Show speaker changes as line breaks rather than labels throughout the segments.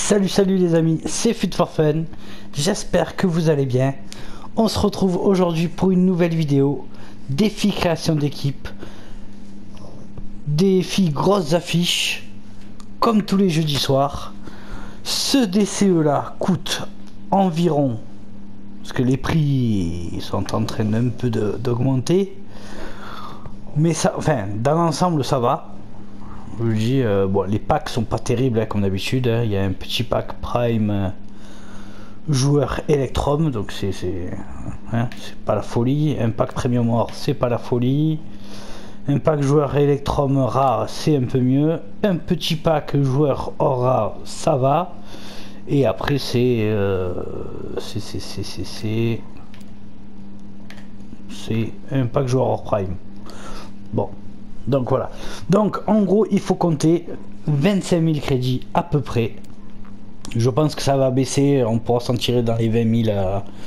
Salut les amis, c'est Fit4Fun, j'espère que vous allez bien. On se retrouve aujourd'hui pour une nouvelle vidéo, défi création d'équipe, défi grosses affiches, comme tous les jeudis soirs. Ce DCE là coûte environ, parce que les prix sont en train d'un peu d'augmenter, mais ça, enfin dans l'ensemble ça va. Je vous dis, bon, les packs sont pas terribles hein, comme d'habitude. Il y a un petit pack Prime joueur Electrum, donc c'est pas la folie. Un pack Premium Or, c'est pas la folie. Un pack joueur Electrum rare, c'est un peu mieux. Un petit pack joueur Or rare, ça va. Et après c'est un pack joueur Or Prime. Bon. Donc voilà, donc en gros il faut compter 25 000 crédits à peu près. Je pense que ça va baisser, on pourra s'en tirer dans les 20 000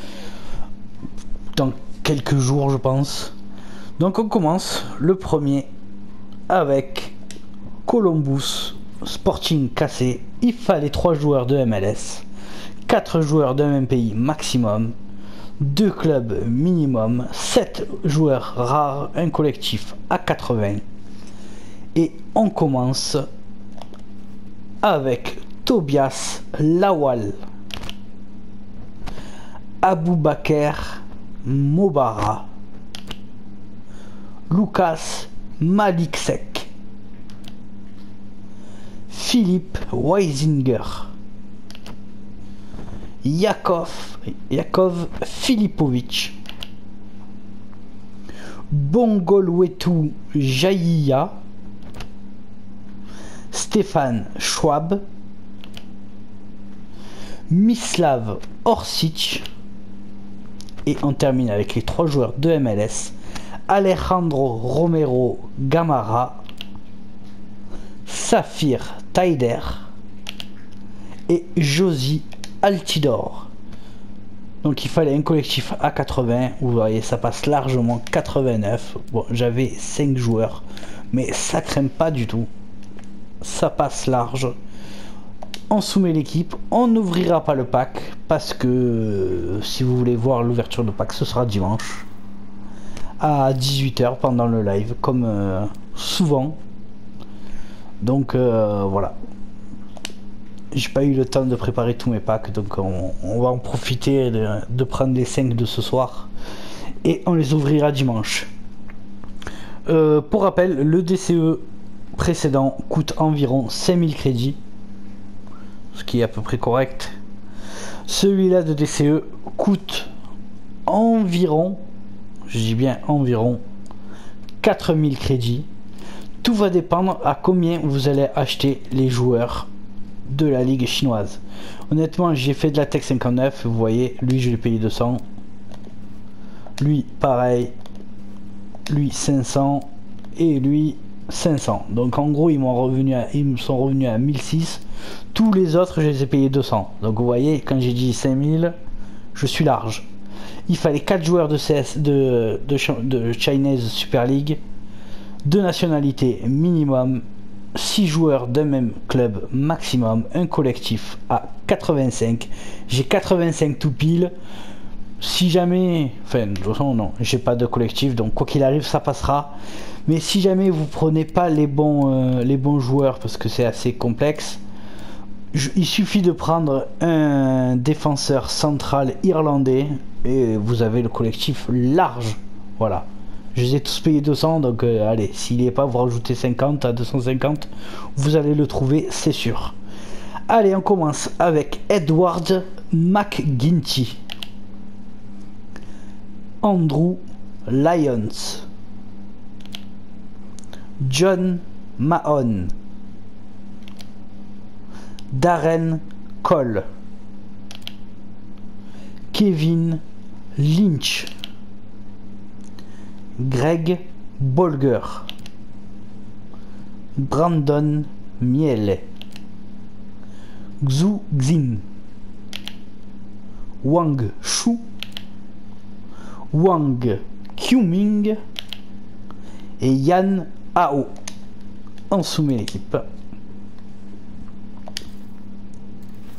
dans quelques jours je pense. Donc on commence le premier avec Columbus Sporting cassé. Il fallait 3 joueurs de MLS, 4 joueurs d'un même pays maximum, 2 clubs minimum, 7 joueurs rares, un collectif à 80. Et on commence avec Tobias Lawal, Aboubaker Mobara, Lucas Maliksek, Philippe Weisinger, Yakov Filipovic, Bongolwetu Jaïya, Stéphane Schwab, Mislav Orsic, et on termine avec les 3 joueurs de MLS, Alejandro Romero Gamara, Safir Taider et Josie Altidor. Donc il fallait un collectif à 80, vous voyez ça passe largement 89. Bon, j'avais 5 joueurs mais ça craint pas du tout, ça passe large. On soumet l'équipe, on n'ouvrira pas le pack parce que si vous voulez voir l'ouverture de pack ce sera dimanche à 18 h pendant le live comme souvent. Donc voilà, j'ai pas eu le temps de préparer tous mes packs, donc on va en profiter de prendre les 5 de ce soir et on les ouvrira dimanche. Pour rappel, le DCE précédent coûte environ 5000 crédits, ce qui est à peu près correct. Celui-là de DCE coûte environ, je dis bien environ 4000 crédits. Tout va dépendre à combien vous allez acheter les joueurs de la ligue chinoise. Honnêtement j'ai fait de la Tech 59, vous voyez, lui je l'ai payé 200, lui pareil, lui 500 et lui 500. Donc en gros ils me sont revenus à 1006. Tous les autres je les ai payés 200. Donc vous voyez, quand j'ai dit 5000, je suis large. Il fallait 4 joueurs de CS de Chinese Super League, 2 nationalités minimum, 6 joueurs d'un même club maximum, un collectif à 85. J'ai 85 tout pile. Si jamais, enfin de toute façon non, j'ai pas de collectif, donc quoi qu'il arrive ça passera. Mais si jamais vous prenez pas les bons joueurs parce que c'est assez complexe, il suffit de prendre un défenseur central irlandais et vous avez le collectif large. Voilà, je les ai tous payés 200, donc allez, s'il n'y est pas, vous rajoutez 50 à 250, vous allez le trouver, c'est sûr. Allez, on commence avec Edward McGuinty, Andrew Lyons, John Mahon, Darren Cole, Kevin Lynch, Greg Bolger, Brandon Miele, Xu Xin, Wang Shu, Wang Qming et Yan Ao. On soumet l'équipe.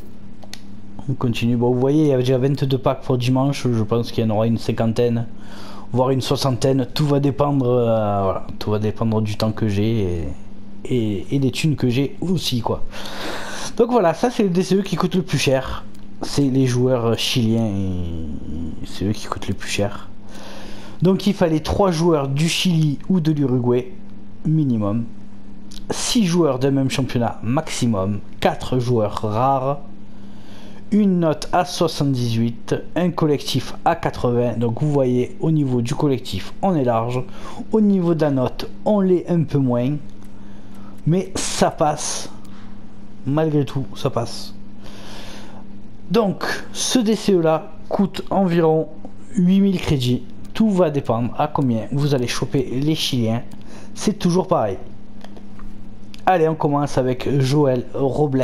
On continue. Bon, vous voyez, il y a déjà 22 packs pour dimanche. Je pense qu'il y en aura une cinquantaine, voire une soixantaine. Tout va dépendre, voilà, tout va dépendre du temps que j'ai et des thunes que j'ai aussi, quoi. Donc voilà, ça c'est le DCE qui coûte le plus cher. C'est les joueurs chiliens et c'est eux qui coûtent le plus cher. Donc il fallait 3 joueurs du Chili ou de l'Uruguay minimum, 6 joueurs d'un même championnat maximum, 4 joueurs rares, une note à 78, un collectif à 80. Donc vous voyez, au niveau du collectif on est large, au niveau de la note on l'est un peu moins, mais ça passe, malgré tout ça passe. Donc ce DCE là coûte environ 8000 crédits. Tout va dépendre à combien vous allez choper les Chiliens. C'est toujours pareil. Allez, on commence avec Joël Robles,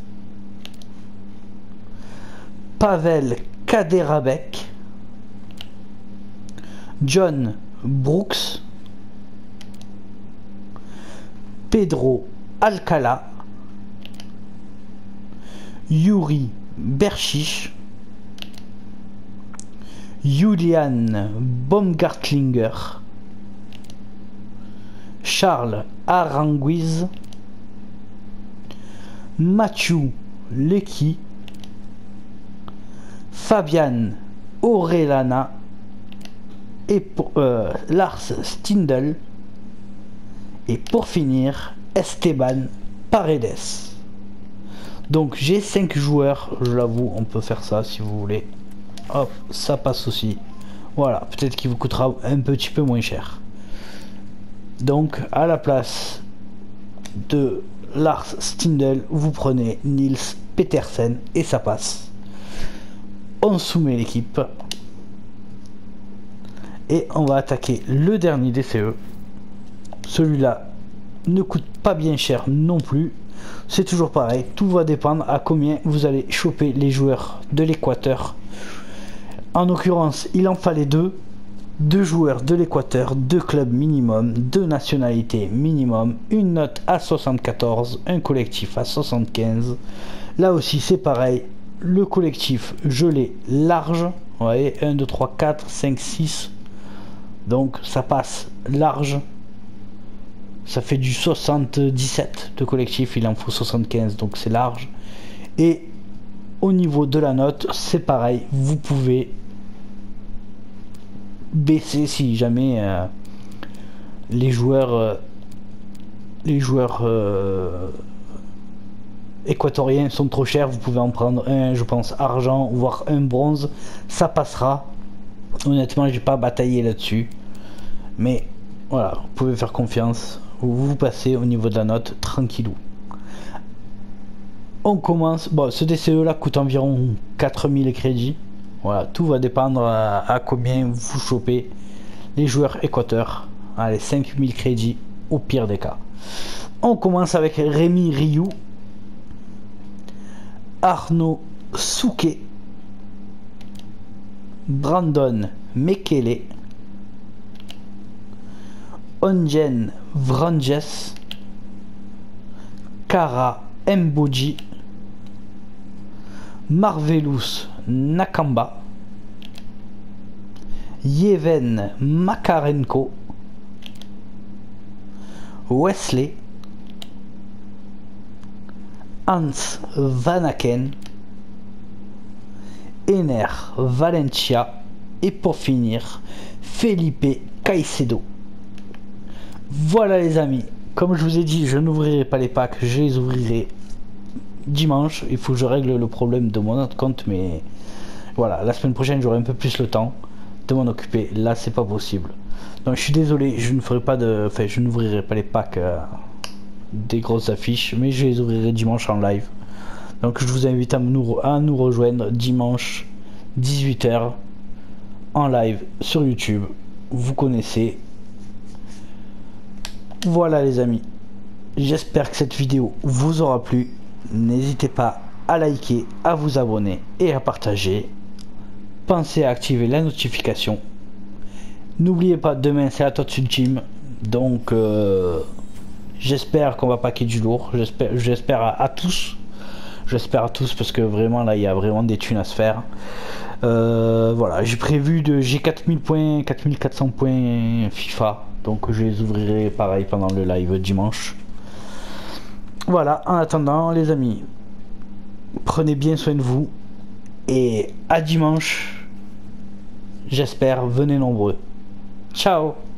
Pavel Kaderabek, John Brooks, Pedro Alcala, Yuri Berchiche, Julian Baumgartlinger, Charles Aranguiz, Mathieu Lecky, Fabian Orellana et Lars Stindl, et pour finir Esteban Paredes. Donc j'ai 5 joueurs, je l'avoue, on peut faire ça si vous voulez. Hop, ça passe aussi. Voilà, peut-être qu'il vous coûtera un petit peu moins cher. Donc à la place de Lars Stindl, vous prenez Nils Petersen et ça passe. On soumet l'équipe et on va attaquer le dernier DCE. Celui-là ne coûte pas bien cher non plus. C'est toujours pareil, tout va dépendre à combien vous allez choper les joueurs de l'Équateur. En l'occurrence, il en fallait 2 joueurs de l'Équateur, 2 clubs minimum, 2 nationalités minimum, une note à 74, un collectif à 75. Là aussi c'est pareil, le collectif je l'ai large, vous voyez, 1, 2, 3, 4, 5, 6, donc ça passe large. Ça fait du 77 de collectif, il en faut 75, donc c'est large. Et au niveau de la note, c'est pareil, vous pouvez baisser si jamais les joueurs équatoriens sont trop chers. Vous pouvez en prendre un, je pense, argent, voire un bronze, ça passera. Honnêtement, j'ai pas bataillé là-dessus, mais voilà, vous pouvez faire confiance. Vous passez au niveau de la note tranquillou. On commence. Bon, ce DCE là coûte environ 4000 crédits. Voilà, tout va dépendre à combien vous chopez les joueurs Équateur. Allez, 5000 crédits au pire des cas. On commence avec Rémi Rioux, Arnaud Souquet, Brandon Mekele, Onjen Vranjes, Kara Mboji, Marvelous Nakamba, Yeven Makarenko, Wesley, Hans Vanaken, Ener Valencia et pour finir Felipe Caicedo. Voilà les amis, comme je vous ai dit, je n'ouvrirai pas les packs, je les ouvrirai dimanche. Il faut que je règle le problème de mon autre compte, mais voilà, la semaine prochaine j'aurai un peu plus le temps de m'en occuper. Là c'est pas possible, donc je suis désolé, je ne ferai pas de, enfin je n'ouvrirai pas les packs des grosses affiches, mais je les ouvrirai dimanche en live. Donc je vous invite à nous rejoindre dimanche 18 h en live sur YouTube, vous connaissez. Voilà les amis, j'espère que cette vidéo vous aura plu. N'hésitez pas à liker, à vous abonner et à partager. Pensez à activer la notification. N'oubliez pas, demain c'est la TOTS Ultime, donc j'espère qu'on va paquer du lourd. J'espère à tous. J'espère à tous parce que vraiment là il y a vraiment des thunes à se faire. Voilà, j'ai prévu j'ai 4000 points, 4400 points FIFA. Donc je les ouvrirai pareil pendant le live dimanche. Voilà, en attendant les amis, prenez bien soin de vous. Et à dimanche. J'espère, venez nombreux. Ciao.